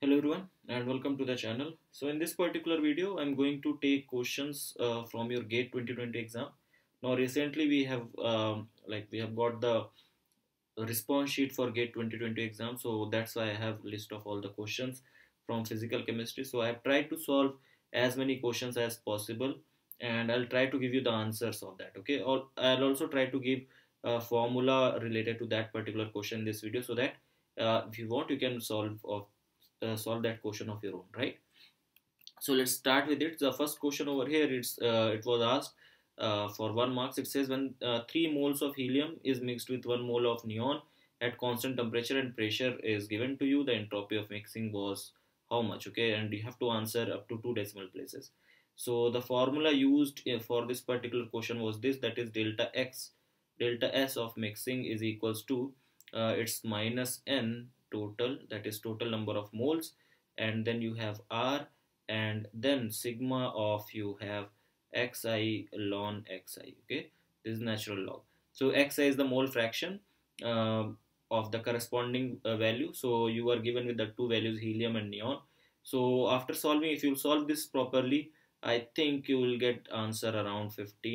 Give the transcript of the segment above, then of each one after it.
Hello everyone and welcome to the channel. So in this particular video I'm going to take questions from your GATE 2020 exam. Now recently we have got the response sheet for GATE 2020 exam, so that's why I have list of all the questions from physical chemistry. So I have tried to solve as many questions as possible and I'll try to give you the answers of that. Okay, I'll also try to give a formula related to that particular question in this video so that if you want you can solve that question of your own, right? So let's start with it. The first question over here, it was asked for 1 marks. It says when 3 moles of helium is mixed with 1 mole of neon at constant temperature and pressure is given to you, the entropy of mixing was how much? Okay, and you have to answer up to 2 decimal places. So the formula used for this particular question was this, that is delta x, delta s of mixing is equals to it's minus n total, that is total number of moles, and then you have r, and then sigma of you have xi ln xi. Okay, this is natural log. So xi is the mole fraction uh, of the corresponding value. So you are given with the two values, helium and neon. So after solving, if you solve this properly, I think you will get answer around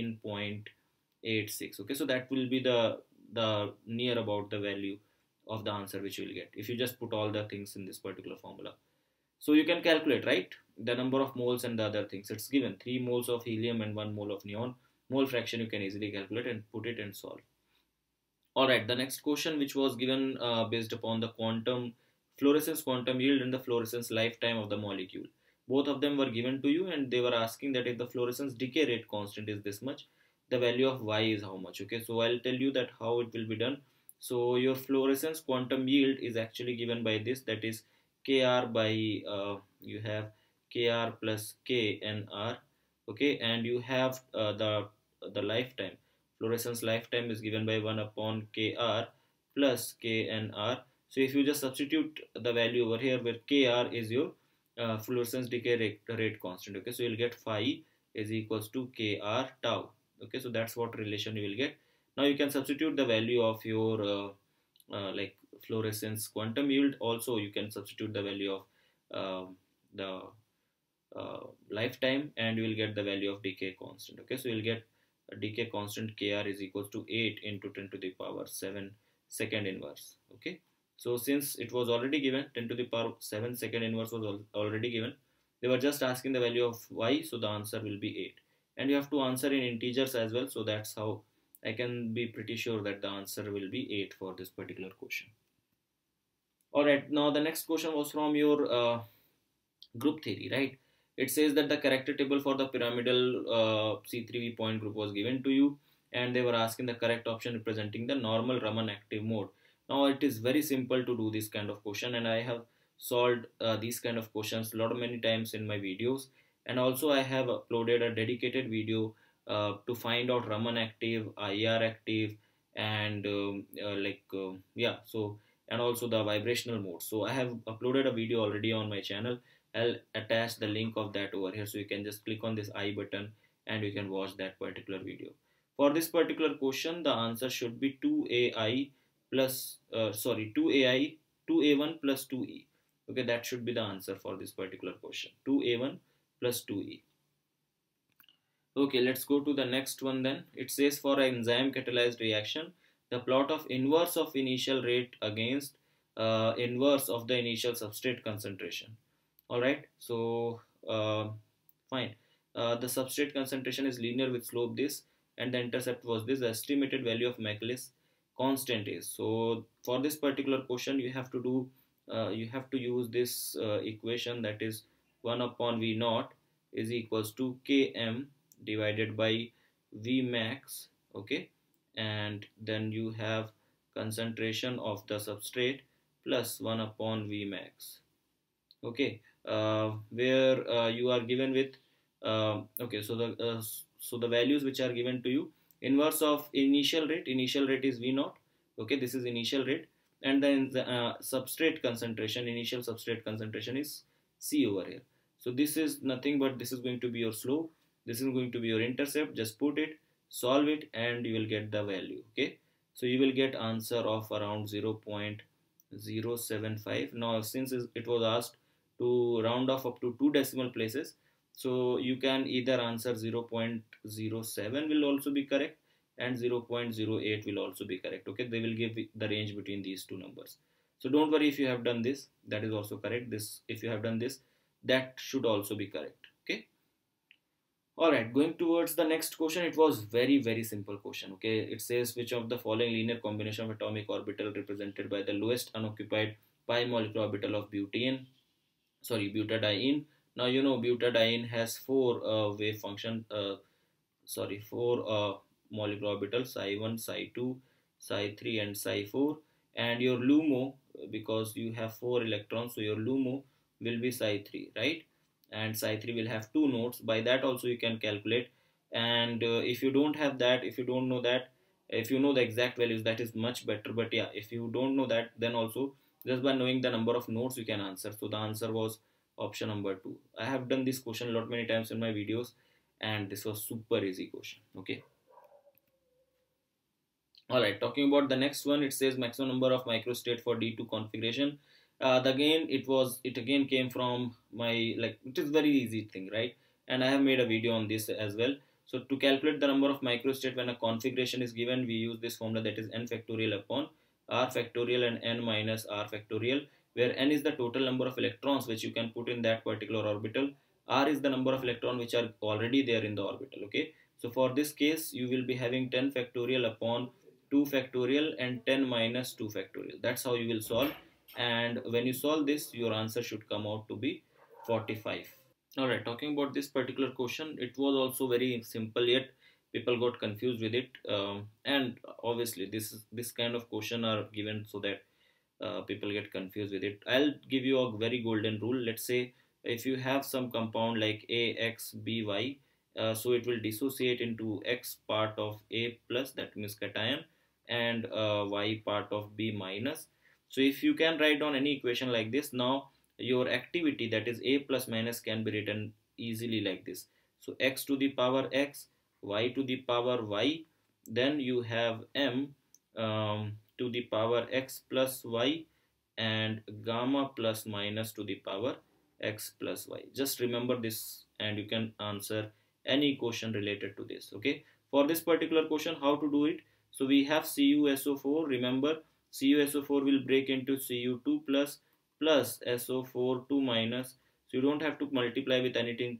15.86. Okay, so that will be the near about the value of the answer which you will get if you just put all the things in this particular formula. So you can calculate, right? The number of moles and the other things. It's given 3 moles of helium and 1 mole of neon. Mole fraction you can easily calculate and put it and solve. Alright, the next question which was given based upon the fluorescence quantum yield and the fluorescence lifetime of the molecule. Both of them were given to you and they were asking that if the fluorescence decay rate constant is this much, the value of y is how much. Okay, so I'll tell you that how it will be done. So your fluorescence quantum yield is actually given by this, that is kr by you have kr plus knr. Okay, and you have the lifetime. Fluorescence lifetime is given by 1 upon kr plus knr. So if you just substitute the value over here where kr is your fluorescence decay rate constant. Okay, so you'll get phi is equals to kr tau. Okay, so that's what relation you will get. Now you can substitute the value of your like fluorescence quantum yield. Also you can substitute the value of the lifetime and you will get the value of decay constant. Okay, so you'll get a decay constant kr is equals to 8 into 10 to the power 7 second inverse. Okay, so since it was already given 10 to the power 7 second inverse was already given, they were just asking the value of y, so the answer will be 8, and you have to answer in integers as well. So that's how I can be pretty sure that the answer will be 8 for this particular question. Alright, now the next question was from your group theory, right? It says that the character table for the pyramidal C3V point group was given to you, and they were asking the correct option representing the normal Raman active mode. Now it is very simple to do this kind of question, and I have solved these kind of questions a lot of many times in my videos, and also I have uploaded a dedicated video to find out Raman active, IR active, and yeah, so and also the vibrational mode. So I have uploaded a video already on my channel. I'll attach the link of that over here, so you can just click on this I button and you can watch that particular video. For this particular question, the answer should be 2ai plus 2ai 2a1 plus 2e. Okay, that should be the answer for this particular question, 2a1 plus 2e. Okay, let's go to the next one then. It says for an enzyme catalyzed reaction, the plot of inverse of initial rate against inverse of the initial substrate concentration. Alright, so fine. The substrate concentration is linear with slope this, and the intercept was this. The estimated value of Michaelis constant is. So for this particular question, you have to do you have to use this equation, that is 1 upon V naught is equals to Km divided by V max. Okay, and then you have concentration of the substrate plus 1 upon V max. Okay, where you are given with okay, so the values which are given to you, inverse of initial rate is V naught. Okay, this is initial rate, and then the substrate concentration, initial substrate concentration is C over here. So this is nothing but this is going to be your slope, this is going to be your intercept. Just put it, solve it, and you will get the value. Okay, so you will get answer of around 0.075. Now since it was asked to round off up to 2 decimal places. So you can either answer 0.07 will also be correct, and 0.08 will also be correct. Okay, they will give the range between these two numbers. So don't worry if you have done this, that is also correct. This, if you have done this, that should also be correct. Okay. All right, going towards the next question. It was very simple question. Okay, it says which of the following linear combination of atomic orbital represented by the lowest unoccupied pi molecular orbital of butadiene. Now you know butadiene has four wave function. Four molecular orbitals: psi 1, psi 2, psi 3, and psi 4. And your LUMO, because you have 4 electrons, so your LUMO will be psi 3, right? And psi 3 will have 2 nodes. By that also you can calculate. And if you don't have that, if you don't know that, if you know the exact values, that is much better. But yeah, if you don't know that, then also just by knowing the number of nodes you can answer. So the answer was option number 2. I have done this question a lot many times in my videos, and this was super easy question. Okay. All right, talking about the next one, it says maximum number of microstate for D2 configuration. It again came from my, like, it is very easy thing, right? And I have made a video on this as well. So to calculate the number of microstate when a configuration is given, we use this formula, that is n factorial upon r factorial and n minus r factorial, where n is the total number of electrons which you can put in that particular orbital. R is the number of electrons which are already there in the orbital. Okay. So for this case, you will be having 10 factorial upon 2 factorial and 10 minus 2 factorial. That's how you will solve. And when you solve this, your answer should come out to be 45. All right, talking about this particular question, it was also very simple, yet people got confused with it. And obviously, this kind of question are given so that people get confused with it. I'll give you a very golden rule. Let's say if you have some compound like AXBY, so it will dissociate into X part of A plus, that means cation, and Y part of B minus. So if you can write down any equation like this, now your activity, that is A plus minus, can be written easily like this. So X to the power X, Y to the power Y, then you have M to the power X plus Y, and gamma plus minus to the power X plus Y. Just remember this and you can answer any question related to this. Okay, for this particular question, how to do it? So we have CuSO4. Remember, CuSO4 will break into Cu2 plus SO4 2 minus. So you don't have to multiply with anything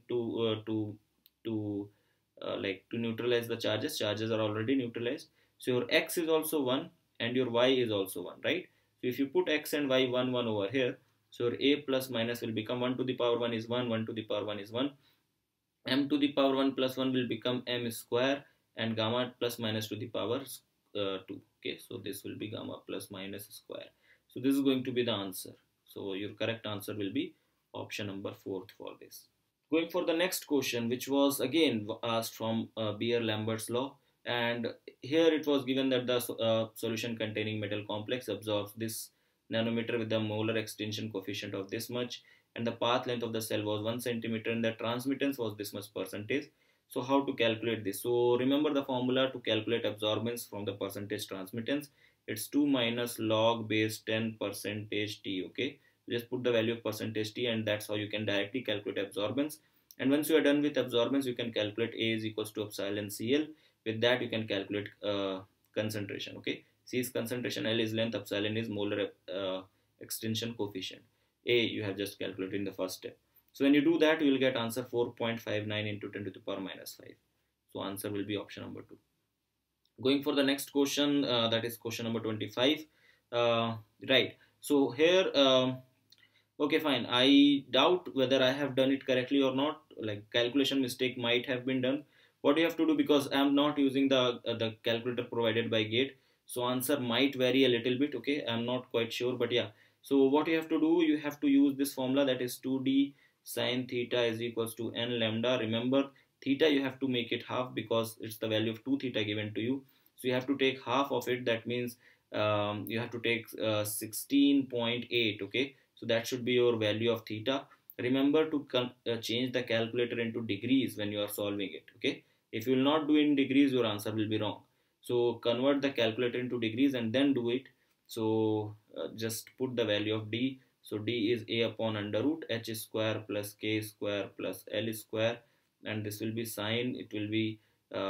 to neutralize the charges. Charges are already neutralized. So your X is also 1 and your Y is also 1, right? So if you put X and Y 1 1 over here, so your A plus minus will become 1 to the power 1 is 1, 1 to the power 1 is 1. M to the power 1 plus 1 will become M square, and gamma plus minus to the power 2. Okay, so this will be gamma plus minus square. So this is going to be the answer. So your correct answer will be option number 4 for this. Going for the next question, which was again asked from Beer-Lambert's law, and here it was given that the solution containing metal complex absorbs this nanometer with the molar extinction coefficient of this much, and the path length of the cell was 1 centimeter, and the transmittance was this much percentage. So how to calculate this? So remember the formula to calculate absorbance from the percentage transmittance. It's 2 minus log base 10 percentage T. Okay, just put the value of percentage T, and that's how you can directly calculate absorbance. And once you are done with absorbance, you can calculate A is equals to epsilon Cl. With that you can calculate concentration. Okay, C is concentration, L is length, epsilon is molar extinction coefficient. A you have just calculated in the first step. So when you do that, you will get answer 4.59 into 10 to the power minus 5. So answer will be option number 2. Going for the next question, that is question number 25. Right. So here, okay, fine. I doubt whether I have done it correctly or not. Like calculation mistake might have been done. What you have to do, because I am not using the calculator provided by Gate, so answer might vary a little bit. Okay, I am not quite sure, but yeah. So what you have to do, you have to use this formula, that is 2d sine theta is equals to n lambda. Remember, theta you have to make it half because it's the value of 2 theta given to you. So you have to take half of it. That means you have to take 16.8. Okay, so that should be your value of theta. Remember to change the calculator into degrees when you are solving it. Okay, if you will not do in degrees, your answer will be wrong. So convert the calculator into degrees and then do it. So just put the value of d. So D is A upon under root H square plus K square plus L square, and this will be sine, it will be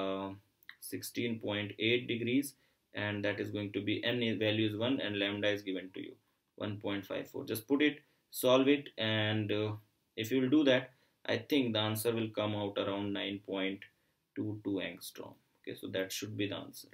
16.8 degrees, and that is going to be n value is 1 and lambda is given to you 1.54. Just put it, solve it, and if you will do that, I think the answer will come out around 9.22 angstrom. Okay, so that should be the answer.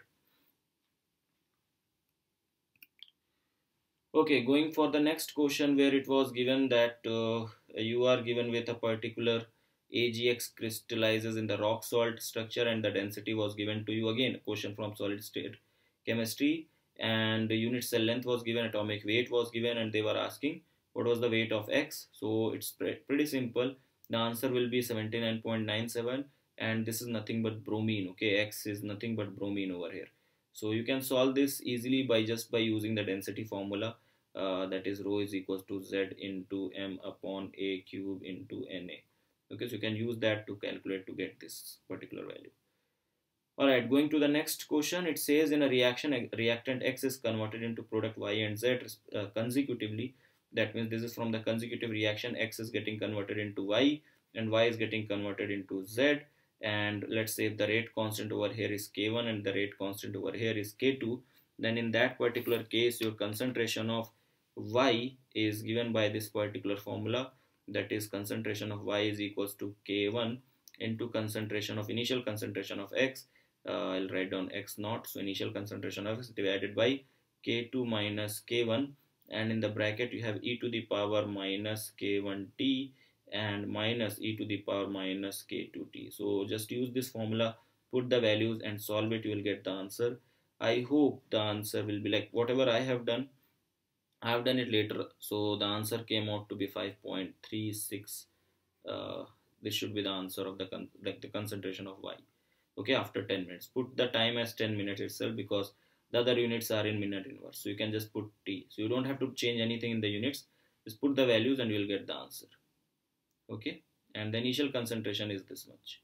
Okay, going for the next question, where it was given that you are given with a particular AgX crystallizes in the rock salt structure, and the density was given to you. Again, a question from solid state chemistry, and the unit cell length was given, atomic weight was given, and they were asking what was the weight of X. So it's pretty simple. The answer will be 79.97, and this is nothing but bromine. Okay, X is nothing but bromine over here. So you can solve this easily by using the density formula, that is rho is equals to Z into M upon A cube into Na. Okay, so you can use that to calculate to get this particular value. Alright, going to the next question. It says in a reaction, reactant X is converted into product Y and Z consecutively. That means this is from the consecutive reaction. X is getting converted into Y and Y is getting converted into Z. And let's say if the rate constant over here is K1 and the rate constant over here is K2, then in that particular case your concentration of Y is given by this particular formula, that is concentration of Y is equals to K1 into concentration of initial concentration of X. I'll write down X naught, so initial concentration of X divided by K2 minus K1, and in the bracket you have e to the power minus K1t and minus e to the power minus K2t. So just use this formula, put the values and solve it, you will get the answer. I hope the answer will be like whatever I have done it later. So the answer came out to be 5.36. This should be the answer of the concentration of Y. Okay, after 10 minutes. Put the time as 10 minutes itself, because the other units are in minute inverse. So you can just put T. So you don't have to change anything in the units. Just put the values and you will get the answer. Okay, and the initial concentration is this much.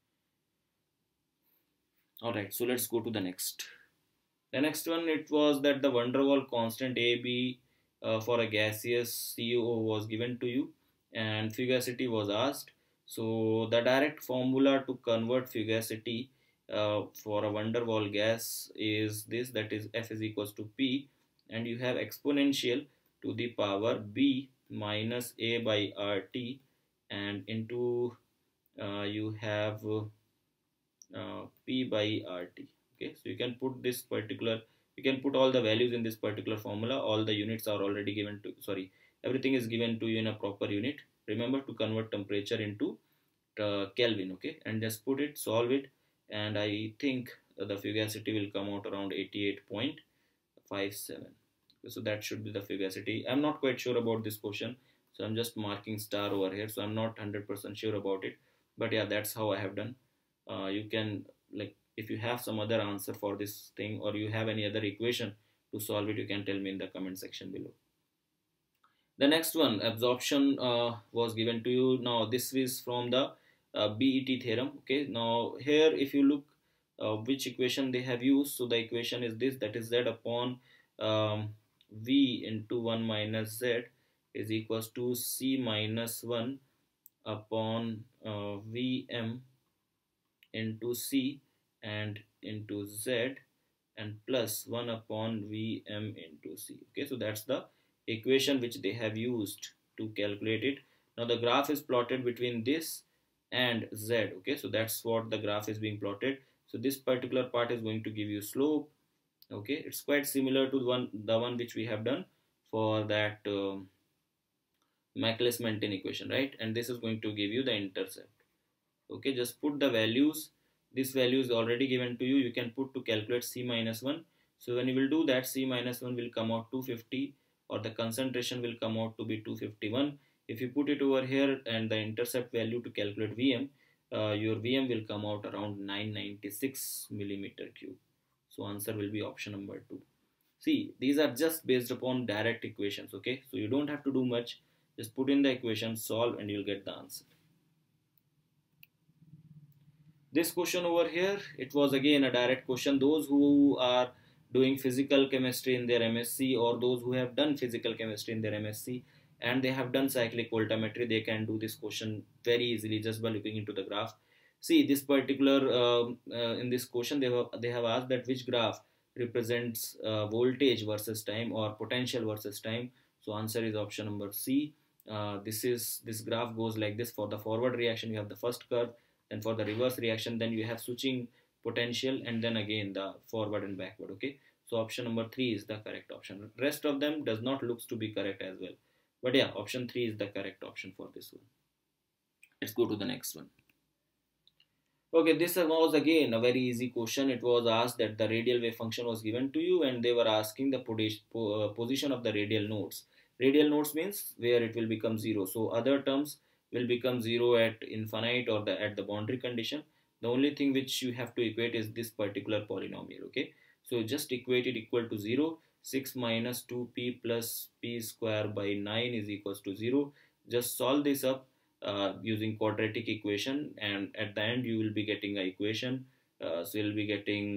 Alright, so let's go to the next. The next one, it was that the van der Waals constant AB for a gaseous CO was given to you and fugacity was asked. So the direct formula to convert fugacity for a van der Waals gas is this, that is F is equals to P, and you have exponential to the power B minus A by RT, and into you have P by RT. Okay, so you can put this particular, you can put all the values in this particular formula. All the units are already given to, sorry, everything is given to you in a proper unit. Remember to convert temperature into Kelvin. Okay, and just put it, solve it, and I think the fugacity will come out around 88.57. So that should be the fugacity. I'm not quite sure about this question, so I'm just marking star over here, so I'm not 100% sure about it, but yeah, that's how I have done. You can, like, if you have some other answer for this thing or you have any other equation to solve it, you can tell me in the comment section below. The next one, absorption was given to you. Now this is from the BET theorem. Okay, now here if you look which equation they have used, so the equation is this, that is Z upon V into 1 minus Z is equals to C minus 1 upon Vm into C and into Z and plus 1 upon Vm into C. Okay, so that's the equation which they have used to calculate it. Now the graph is plotted between this and Z. Okay, so that's what the graph is being plotted. So this particular part is going to give you slope. Okay, it's quite similar to the one which we have done for that Michaelis-Menten equation, right? And this is going to give you the intercept. Okay, just put the values. This value is already given to you. You can put to calculate C minus 1. So when you will do that, C minus 1 will come out 250, or the concentration will come out to be 251. If you put it over here and the intercept value to calculate Vm, your Vm will come out around 996 millimeter cube. So answer will be option number 2. See, these are just based upon direct equations. Okay, so you don't have to do much. Just put in the equation, solve, and you'll get the answer. This question over here, it was again a direct question. Those who are doing physical chemistry in their MSc, or those who have done physical chemistry in their MSc and they have done cyclic voltammetry, they can do this question very easily just by looking into the graph. See this particular in this question they have asked that which graph represents voltage versus time or potential versus time. So answer is option number C. This graph goes like this. For the forward reaction you have the first curve, then for the reverse reaction then you have switching potential, and then again the forward and backward. Okay, so option number 3 is the correct option. Rest of them does not looks to be correct as well, but yeah, option 3 is the correct option for this one. Let's go to the next one. Okay, this was again a very easy question. It was asked that the radial wave function was given to you and they were asking the position of the radial nodes. Radial nodes means where it will become 0. So other terms will become 0 at infinite or at the boundary condition. The only thing which you have to equate is this particular polynomial. Okay, so just equate it equal to 0. 6 minus 2p plus p square by 9 is equals to 0. Just solve this up using quadratic equation, and at the end you will be getting an equation. So you'll be getting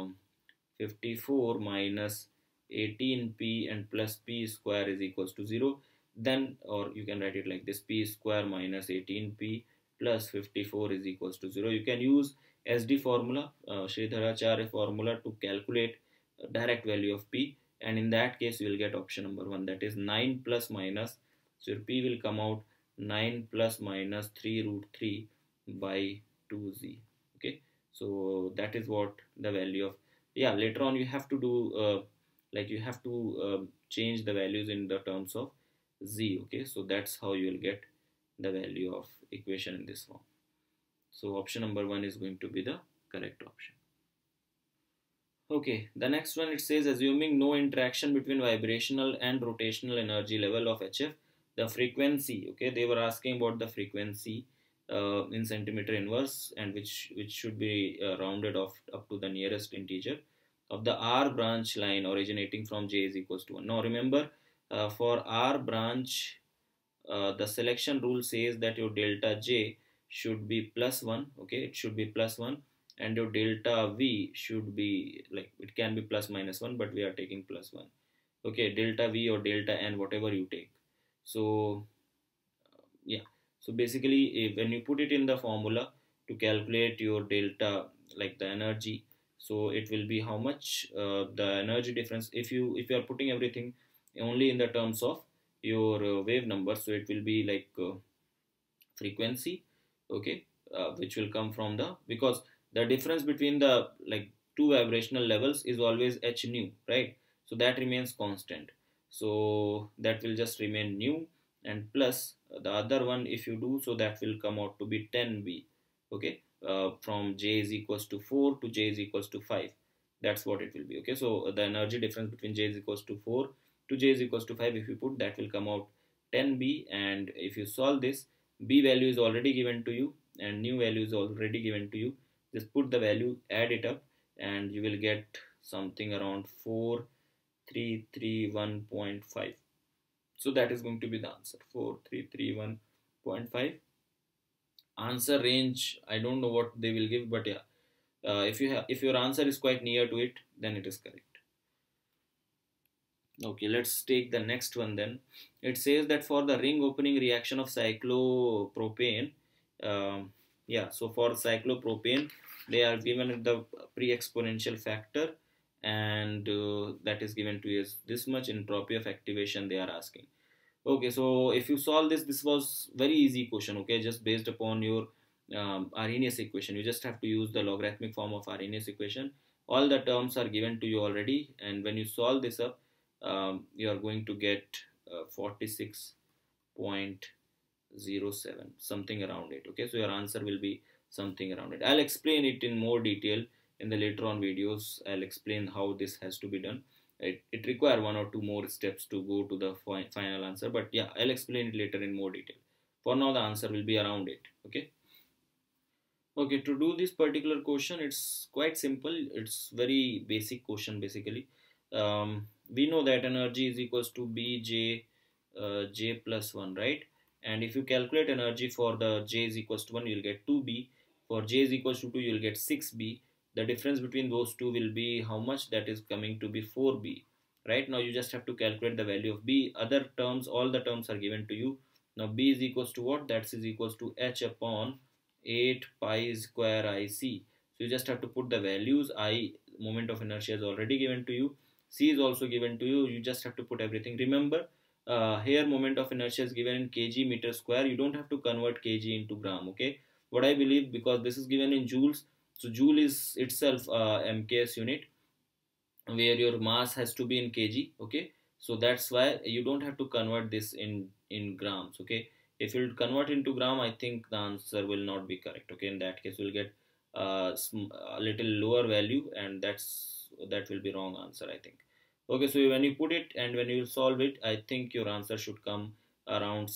54 minus 18p and plus p square is equals to 0. Then, or you can write it like this, p square minus 18p plus 54 is equals to 0. You can use SD formula, Sridharacharya formula, to calculate direct value of p, and in that case you will get option number 1, that is 9 plus minus, so your p will come out 9 plus minus 3 root 3 by 2z. Okay, so that is what the value of, yeah, later on you have to do like you have to change the values in the terms of z. Okay, so that's how you will get the value of equation in this form. So option number 1 is going to be the correct option. Okay, the next one, it says assuming no interaction between vibrational and rotational energy level of HF, the frequency, okay, they were asking about the frequency in centimeter inverse, and which should be rounded off up to the nearest integer of the R branch line originating from J is equals to 1. Now remember, for R branch, the selection rule says that your delta J should be plus 1. Okay, it should be plus 1, and your delta V should be, like, it can be plus minus 1, but we are taking plus 1. Okay, delta V or delta N, whatever you take. So yeah, so basically when you put it in the formula to calculate your delta, like the energy, so it will be how much the energy difference, if you are putting everything only in the terms of your wave number, so it will be like frequency. Okay, which will come from the, because the difference between the like two vibrational levels is always h nu, right? So that remains constant, so that will just remain nu, and plus the other one if you do, so that will come out to be 10b. Okay, from j is equals to 4 to j is equals to 5, that's what it will be. Okay, so the energy difference between j is equals to 4 to j is equals to 5, if you put, that will come out 10b, and if you solve this, b value is already given to you and new value is already given to you. Just put the value, add it up, and you will get something around 4331.5. so that is going to be the answer, 4331.5. Answer range, I don't know what they will give, but yeah, if your answer is quite near to it, then it is correct. Okay, let's take the next one then. It says that for the ring opening reaction of cyclopropane, yeah, so for cyclopropane, they are given the pre-exponential factor, and that is given to us this much entropy of activation they are asking. Okay, so if you solve this, this was very easy question. Okay, just based upon your Arrhenius equation, you just have to use the logarithmic form of Arrhenius equation. All the terms are given to you already, and when you solve this up, you are going to get 46.07, something around it. Okay, so your answer will be something around it. I'll explain it in more detail in the later on videos. I'll explain how this has to be done. It requires 1 or 2 more steps to go to the final answer, but yeah, I'll explain it later in more detail. For now, the answer will be around it. Okay, to do this particular question, it's quite simple. It's very basic question basically. We know that energy is equals to Bj j plus 1, right? And if you calculate energy for the j is equals to 1, you'll get 2b. For j is equals to 2, you'll get 6b. The difference between those two will be how much? That is coming to be 4b. right? Now you just have to calculate the value of b. Other terms, all the terms are given to you. Now b is equals to what? That is equals to h upon 8 pi square I c. So you just have to put the values. I, moment of inertia, is already given to you. C is also given to you. You just have to put everything. Remember, here moment of inertia is given in kg meter square. You don't have to convert kg into gram, okay? What I believe, because this is given in joules, so joule is itself MKS unit, where your mass has to be in kg, okay? So that's why you don't have to convert this in grams, okay? If you convert into gram, I think the answer will not be correct, okay? In that case, we'll get a little lower value, and that will be wrong answer, I think. Okay, so when you put it and when you solve it, I think your answer should come around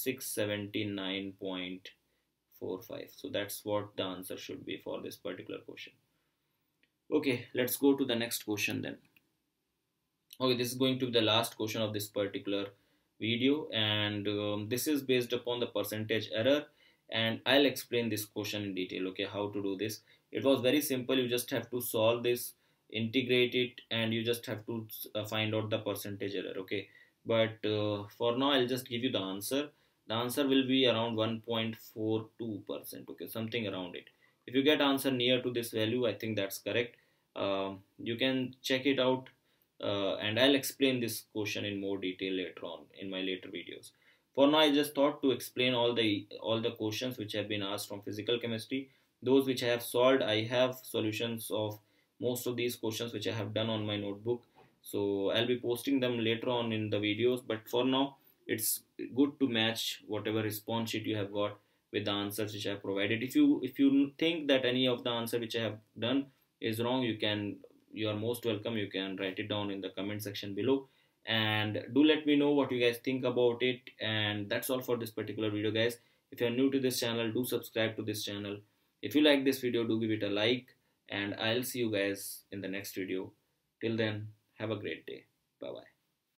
679.45. So that's what the answer should be for this particular question. Okay, let's go to the next question then. Okay, this is going to be the last question of this particular video, and this is based upon the percentage error, and I'll explain this question in detail. Okay, how to do this. It was very simple. You just have to solve this, integrate it, and you just have to find out the percentage error. Okay, but for now I'll just give you the answer. The answer will be around 1.42%. Okay, something around it. If you get answer near to this value, I think that's correct. You can check it out, and I'll explain this question in more detail later on in my later videos. For now, I just thought to explain all the questions which have been asked from physical chemistry. Those which I have solved, I have solutions of most of these questions which I have done on my notebook. So I'll be posting them later on in the videos. But for now, it's good to match whatever response sheet you have got with the answers which I have provided. If you think that any of the answer which I have done is wrong, you are most welcome. You can write it down in the comment section below, and do let me know what you guys think about it. And that's all for this particular video, guys. If you are new to this channel, do subscribe to this channel. If you like this video, do give it a like, and I'll see you guys in the next video. Till then, have a great day. Bye bye.